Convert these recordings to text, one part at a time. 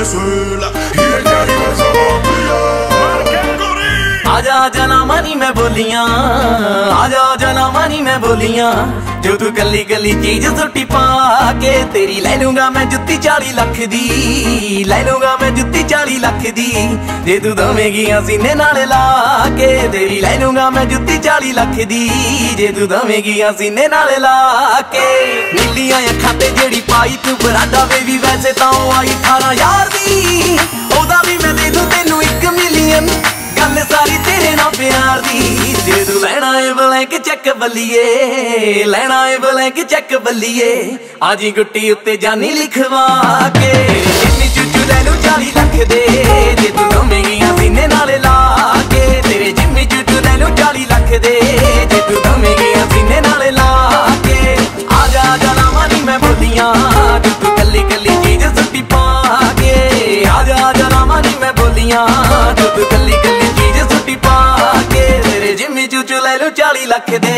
Venezuela y ella vive en Colombia. आजा आजा ना मानी मैं बोलियां, आजा आजा ना मानी मैं बोलियां, जो तू गली गली चीज सुट्टी पा के तेरी ले लूंगा मैं जुत्ती 40 लाख दी, ले लूंगा मैं जुत्ती 40 लाख दी, जे तू दवेगी सीने नाल ला के तेरी ले लूंगा मैं जुत्ती 40 लाख दी, जे तू दवेगी सीने नाल ला के। नीलियां अखां ते जेड़ी पाई तू बरांडा बेबी वैसे तां आई 18,000 दी, ओदा भी मैं दे दूं तेनू 1 मिलियन, गल सारी तेरे नाल प्यार दी, जे तू लेना है ब्लैंक चेक बल्लिए, लेना है ब्लैंक चेक बल्लिए, आजी गुट्टी उत्ते जानी लिखवा के, जिम्मी चूचू ले लू 40 लाख दे, जे तू दवेगी सीने नाल ला के, तेरे जिम्मी चूचू ले लू 40 लाख दे, जे तू दवेगी सीने नाल ला के। आजा आजा ना मानी मैं बोलियां, जो तू गली गली चीज सुट्टी पा के, आजा आजा ना मानी मैं बोलियां, जो तू गली गली चीज सुट्टी पा के, तेरे जिम्मी चूचू ले लू 40 लाख दे।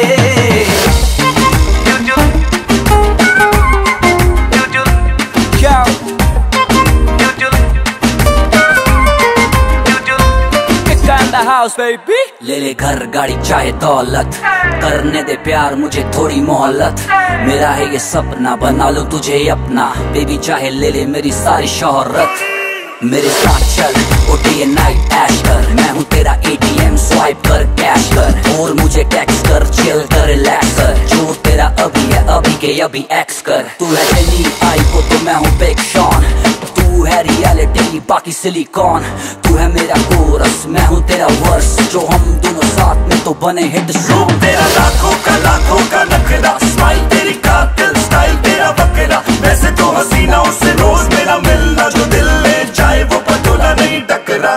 ले ले घर गाड़ी चाहे दौलत, करने दे प्यार मुझे थोड़ी मोहलत, मेरा है ये सपना बना लो तुझे अपना, बेबी चाहे ले ले मेरी सारी शोहरत, मेरे साथ चल ओ डे एंड नाइट ऐश कर, मैं हूँ तेरा ATM स्वाइप कर कैश कर, और मुझे टैक्स कर चिल कर रिलैक्स कर, जो तेरा अभी है अभी के अभी एक्स कर, तू है जेनी आई को तो मैं हूँ बिग शॉन, तू है रियलिटी बाकी सिलिकॉन, तू है मेरा कोरस मैं हूँ तेरा वर्स, जो हम दोनों साथ में तो बने हिट सॉन्ग। तेरा लाखों का नखरा, स्माइल तेरी कातिल स्टाइल तेरा बकरा, वैसे तो हसीना उससे रोज मेरा मिलना, जो दिल ले जाए वो पटोला नहीं टकरा।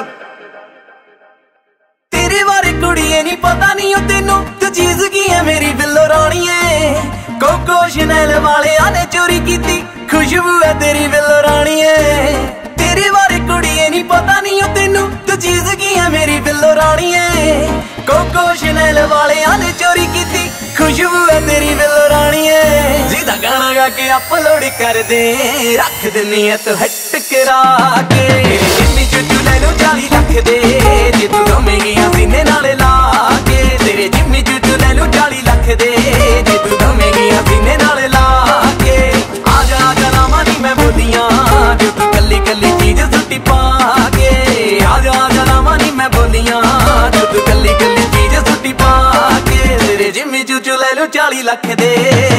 तेरे बारे कुड़िए नहीं पता नहीं हो तेनू, तू चीज की है मेरी बिल्लो राणीए, कोको शनैल वाले आने चोरी की थी, खुशबू है तेरी बिल्लो राणीए। तेरे बारे कुड़िए नहीं पता नहीं हो तेनू, तू चीज की है मेरी बिल्लो राणीए, कोको शनैल वाले आने चोरी की थी, खुशबू है तेरी बिल्लो राणीए। सीधा गाना गा के अपलोड कर दे, रख देनी है तो हट करा के, जिम्मी चूचू ले लू 40 लाख दे, जे तू दवेगी सीने नाल ला के, तेरे जिम्मी चूचू ले लू 40 लाख दे, जे तू दवेगी सीने नाल ला के। आजा आजा ना मानी मैं बोलियां, जो तू गली गली चीज सुट्टी पा के, आजा आजा ना मानी मैं बोलियां, जो तू गली गली चीज सुट्टी पा के, तेरे जिम्मी चूचू ले लू 40 लाख दे।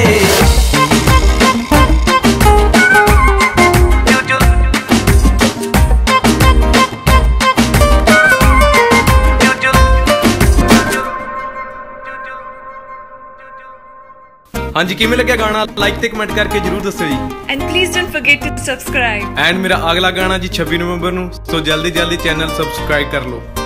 हाँ जी, किमें लग्या गाना लाइक ते कमेंट करके जरूर दस्सो जी, and please don't forget to subscribe. And मेरा अगला गाना जी 26 नवंबर नूं, सो जल्दी जल्दी चैनल सब्सक्राइब कर लो।